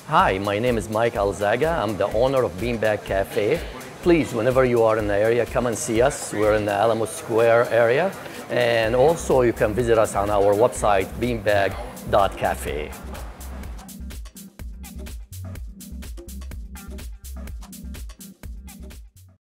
Hi, my name is Mike Alzaga. I'm the owner of Beanbag Cafe. Please, whenever you are in the area, come and see us. We're in the Alamo Square area. And also, you can visit us on our website, beanbag.cafe.